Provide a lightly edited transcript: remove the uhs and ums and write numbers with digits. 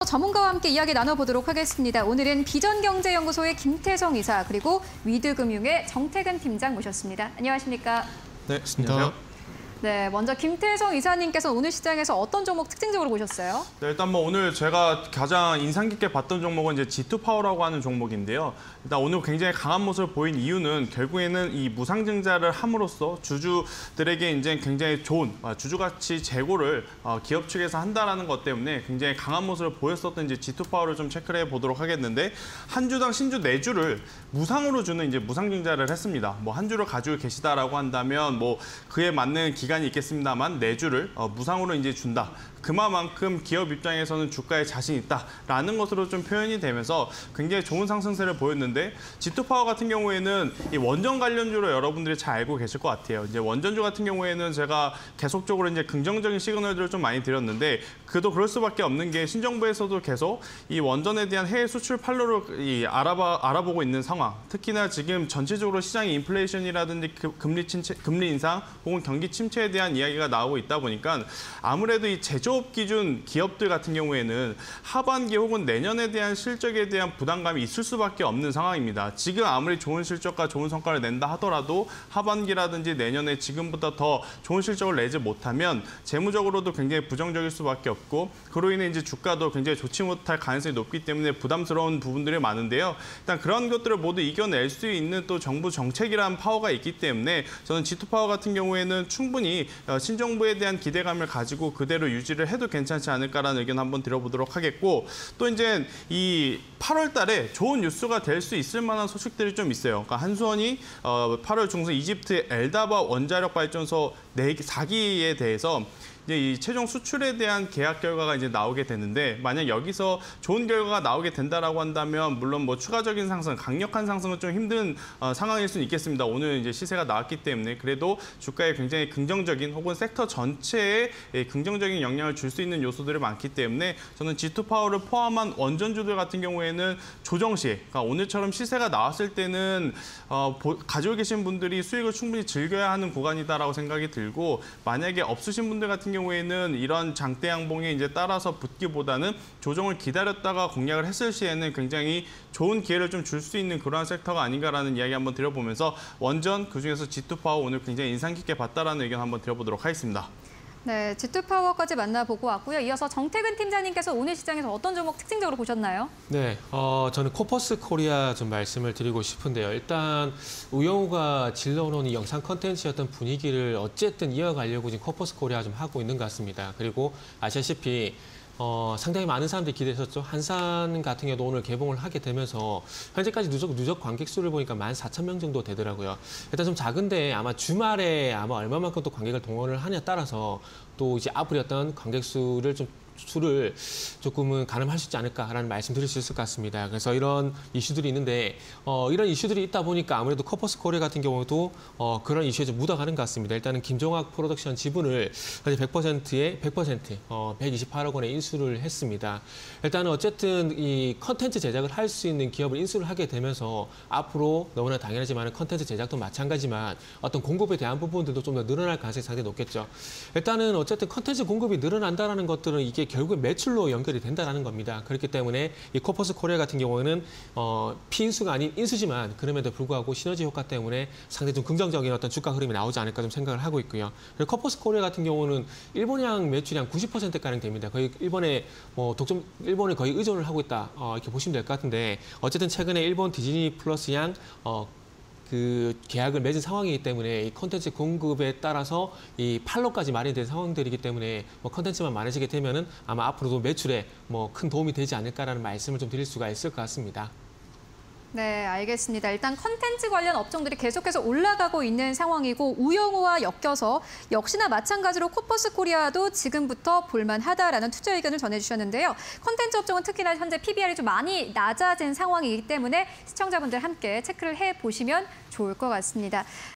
전문가와 함께 이야기 나눠보도록 하겠습니다. 오늘은 비전경제연구소의 김태성 이사 그리고 위드금융의 정태근 팀장 모셨습니다. 안녕하십니까? 네, 안녕하세요. 네, 먼저 김태성 이사님께서 오늘 시장에서 어떤 종목 특징적으로 보셨어요? 네, 일단 오늘 제가 가장 인상 깊게 봤던 종목은 이제 G2파워라고 하는 종목인데요. 일단 오늘 굉장히 강한 모습을 보인 이유는 결국에는 이 무상증자를 함으로써 주주들에게 이제 굉장히 좋은 주주가치 제고를 기업 측에서 한다라는 것 때문에 굉장히 강한 모습을 보였었던 이제 G2파워를 좀 체크를 해보도록 하겠는데 한 주당 신주 4주를 무상으로 주는 이제 무상증자를 했습니다. 한 주를 가지고 계시다라고 한다면 그에 맞는 기간이 있겠습니다만 4주를 무상으로 이제 준다. 그만큼 기업 입장에서는 주가에 자신 있다라는 것으로 좀 표현이 되면서 굉장히 좋은 상승세를 보였는데 G2파워 같은 경우에는 이 원전 관련주로 여러분들이 잘 알고 계실 것 같아요. 이제 원전주 같은 경우에는 제가 계속적으로 이제 긍정적인 시그널들을 좀 많이 드렸는데 그도 그럴 수밖에 없는 게 신정부에서도 계속 이 원전에 대한 해외 수출 판로를 알아보고 있는 상황. 특히나 지금 전체적으로 시장의 인플레이션이라든지 금리 인상 혹은 경기 침체에 대한 이야기가 나오고 있다 보니까 아무래도 이 제조업 기준 기업들 같은 경우에는 하반기 혹은 내년에 대한 실적에 대한 부담감이 있을 수밖에 없는 상황입니다. 지금 아무리 좋은 실적과 좋은 성과를 낸다 하더라도 하반기라든지 내년에 지금보다 더 좋은 실적을 내지 못하면 재무적으로도 굉장히 부정적일 수밖에 없고 그로 인해 이제 주가도 굉장히 좋지 못할 가능성이 높기 때문에 부담스러운 부분들이 많은데요. 일단 그런 것들을 모두 이겨낼 수 있는 또 정부 정책이라는 파워가 있기 때문에 저는 G2파워 같은 경우에는 충분히 신정부에 대한 기대감을 가지고 그대로 유지를 해도 괜찮지 않을까라는 의견 한번 드려보도록 하겠고 또 이제 이 8월 달에 좋은 뉴스가 될 수 있을 만한 소식들이 좀 있어요. 그러니까 한수원이 8월 중순 이집트 엘다바 원자력 발전소 4기에 대해서 이제 이 최종 수출에 대한 계약 결과가 이제 나오게 되는데 만약 여기서 좋은 결과가 나오게 된다라고 한다면 물론 추가적인 상승, 강력한 상승은 좀 힘든 상황일 수는 있겠습니다. 오늘 이제 시세가 나왔기 때문에 그래도 주가에 굉장히 긍정적인 혹은 섹터 전체에 긍정적인 영향을 줄 수 있는 요소들이 많기 때문에 저는 G2파워를 포함한 원전주들 같은 경우에는 조정 시, 그러니까 오늘처럼 시세가 나왔을 때는 가지고 계신 분들이 수익을 충분히 즐겨야 하는 구간이다라고 생각이 들고 만약에 없으신 분들 같은 경우에는 이런 장대 양봉에 이제 따라서 붙기보다는 조정을 기다렸다가 공략을 했을 시에는 굉장히 좋은 기회를 좀 줄 수 있는 그러한 섹터가 아닌가라는 이야기 한번 드려보면서 원전 그중에서 G2파워 오늘 굉장히 인상 깊게 봤다라는 의견 한번 드려보도록 하겠습니다. 네, G2파워까지 만나보고 왔고요. 이어서 정태근 팀장님께서 오늘 시장에서 어떤 종목 특징적으로 보셨나요? 네, 저는 코퍼스 코리아 좀 말씀을 드리고 싶은데요. 일단 우영우가 질러놓은 이 영상 컨텐츠였던 분위기를 어쨌든 이어가려고 지금 코퍼스 코리아 좀 하고 있는 것 같습니다. 그리고 아시다시피 상당히 많은 사람들이 기대했었죠. 한산 같은 경우도 오늘 개봉을 하게 되면서 현재까지 누적 관객 수를 보니까 14,000명 정도 되더라고요. 일단 좀 작은데 아마 주말에 얼마만큼 또 관객을 동원을 하냐에 따라서 또 이제 앞으로 어떤 관객 수를 조금은 가늠할 수 있지 않을까라는 말씀 드릴 수 있을 것 같습니다. 그래서 이런 이슈들이 있는데 이런 이슈들이 있다 보니까 아무래도 코퍼스 코리아 같은 경우도 그런 이슈에 좀 묻어가는 것 같습니다. 일단은 김종학 프로덕션 지분을 100%에 128억 원에 인수를 했습니다. 일단은 어쨌든 이 컨텐츠 제작을 할 수 있는 기업을 인수를 하게 되면서 앞으로 너무나 당연하지만 컨텐츠 제작도 마찬가지지만 어떤 공급에 대한 부분들도 좀 더 늘어날 가능성이 상당히 높겠죠. 일단은 어쨌든 컨텐츠 공급이 늘어난다는 것들은 이게 결국에 매출로 연결이 된다는 겁니다. 그렇기 때문에 이 코퍼스 코리아 같은 경우는 피인수가 아닌 인수지만 그럼에도 불구하고 시너지 효과 때문에 상당히 좀 긍정적인 어떤 주가 흐름이 나오지 않을까 좀 생각을 하고 있고요. 그리고 코퍼스 코리아 같은 경우는 일본향 매출이 한 90%가량 됩니다. 거의 일본에 일본에 거의 의존을 하고 있다 이렇게 보시면 될 것 같은데 어쨌든 최근에 일본 디즈니 플러스향 그 계약을 맺은 상황이기 때문에 이 콘텐츠 공급에 따라서 이 판로까지 마련된 상황들이기 때문에 콘텐츠만 많아지게 되면은 아마 앞으로도 매출에 큰 도움이 되지 않을까라는 말씀을 좀 드릴 수가 있을 것 같습니다. 네, 알겠습니다. 일단 컨텐츠 관련 업종들이 계속해서 올라가고 있는 상황이고 우영우와 엮여서 역시나 마찬가지로 코퍼스 코리아도 지금부터 볼만하다라는 투자 의견을 전해주셨는데요. 컨텐츠 업종은 특히나 현재 PBR이 좀 많이 낮아진 상황이기 때문에 시청자분들 함께 체크를 해보시면 좋을 것 같습니다.